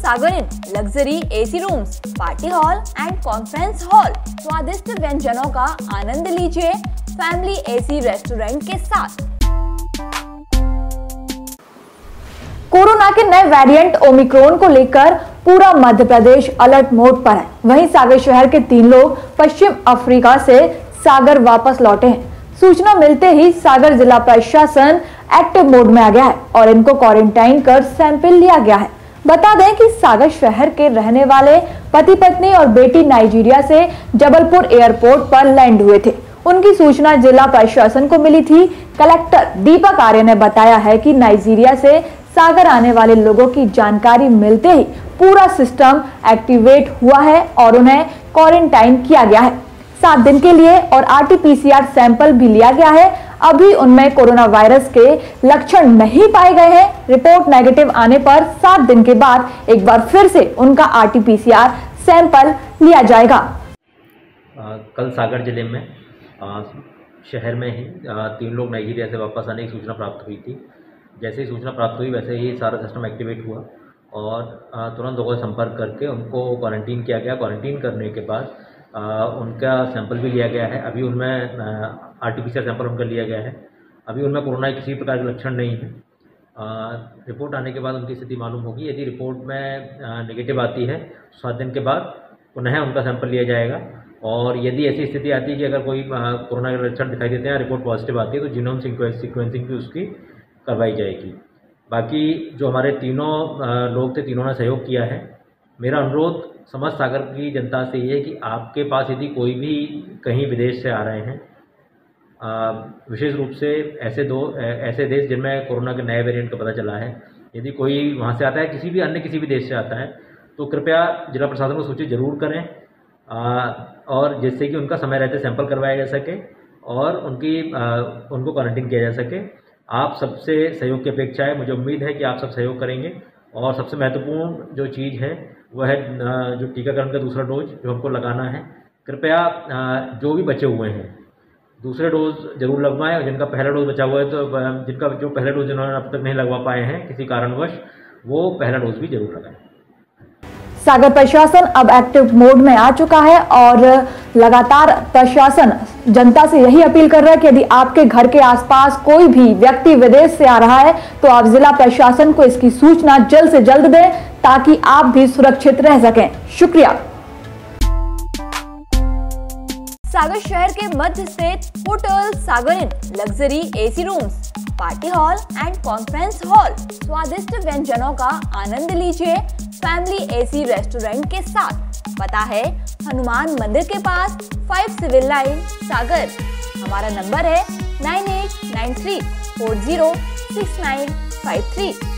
Sagar inn luxury AC rooms, party hall and conference hall. स्वादिष्ट व्यंजनों का आनंद लीजिए फैमिली एसी रेस्टोरेंट के साथ। कोरोना के नए वेरिएंट ओमिक्रॉन को लेकर पूरा मध्य प्रदेश अलर्ट मोड पर है। वहीं सागर शहर के 3 लोग पश्चिम अफ्रीका से सागर वापस लौटे हैं। सूचना मिलते ही सागर जिला प्रशासन एक्टिव मोड में आ गया है और इनको क्वारंटाइन कर सैंपल लिया गया है। बता दें कि सागर शहर के रहने वाले पति पत्नी और बेटी नाइजीरिया से जबलपुर एयरपोर्ट पर लैंड हुए थे। उनकी सूचना जिला प्रशासन को मिली थी। कलेक्टर दीपक आर्य ने बताया है कि नाइजीरिया से सागर आने वाले लोगों की जानकारी मिलते ही पूरा सिस्टम एक्टिवेट हुआ है और उन्हें क्वारंटाइन किया गया है 7 दिन के लिए और RT-PCR सैंपल भी लिया गया है। अभी उनमें कोरोना वायरस के लक्षण नहीं पाए गए हैं। रिपोर्ट नेगेटिव आने पर 7 दिन के बाद एक बार फिर से उनका RT-PCR सैंपल लिया जाएगा। कल सागर जिले में शहर में ही 3 लोग नाइजीरिया से वापस आने की सूचना प्राप्त हुई थी। जैसे ही सूचना प्राप्त हुई वैसे ही सारा सिस्टम एक्टिवेट हुआ और तुरंत लोगों से संपर्क करके उनको क्वारंटीन किया गया। क्वारंटीन करने के बाद उनका सैंपल भी लिया गया है। अभी उनमें RT-PCR सैंपल उनका लिया गया है। अभी उनमें कोरोना के किसी प्रकार के लक्षण नहीं है। रिपोर्ट आने के बाद उनकी स्थिति मालूम होगी। यदि रिपोर्ट में नेगेटिव आती है 7 दिन के बाद पुनः उनका सैंपल लिया जाएगा और यदि ऐसी स्थिति आती है कि अगर कोई कोरोना के लक्षण दिखाई देते हैं, रिपोर्ट पॉजिटिव आती है तो जीनोम सीक्वेंसिंग भी उसकी करवाई जाएगी। बाकी जो हमारे तीनों लोग थे, तीनों ने सहयोग किया है। मेरा अनुरोध समस्त सागर की जनता से ये है कि आपके पास यदि कोई भी कहीं विदेश से आ रहे हैं, विशेष रूप से ऐसे देश जिनमें कोरोना के नए वेरिएंट का पता चला है, यदि कोई वहाँ से आता है, किसी भी देश से आता है, तो कृपया जिला प्रशासन को सूचित जरूर करें और जिससे कि उनका समय रहते सैंपल करवाया जा सके और उनको क्वारंटीन किया जा सके। आप सबसे सहयोग की अपेक्षा है। मुझे उम्मीद है कि आप सब सहयोग करेंगे और सबसे महत्वपूर्ण जो चीज़ है वह है जो टीकाकरण का दूसरा डोज जो हमको लगाना है। कृपया जो भी बचे हुए हैं दूसरे डोज जरूर लगवाएं और जिनका पहला डोज बचा हुआ है तो जिनका जो पहला डोज जिन्होंने अब तक नहीं लगवा पाए हैं किसी कारणवश, वो पहला डोज भी जरूर लगाएं। सागर प्रशासन अब एक्टिव मोड में आ चुका है और लगातार प्रशासन जनता से यही अपील कर रहा है कि यदि आपके घर के आसपास कोई भी व्यक्ति विदेश से आ रहा है तो आप जिला प्रशासन को इसकी सूचना जल्द से जल्द दें ताकि आप भी सुरक्षित रह सकें। शुक्रिया। सागर शहर के मध्य स्थित hotel Sagar inn luxury AC rooms, party hall and conference hall. स्वादिष्ट व्यंजनों का आनंद लीजिए फैमिली एसी रेस्टोरेंट के साथ। पता है हनुमान मंदिर के पास 5 सिविल लाइन सागर। हमारा नंबर है 9893406953।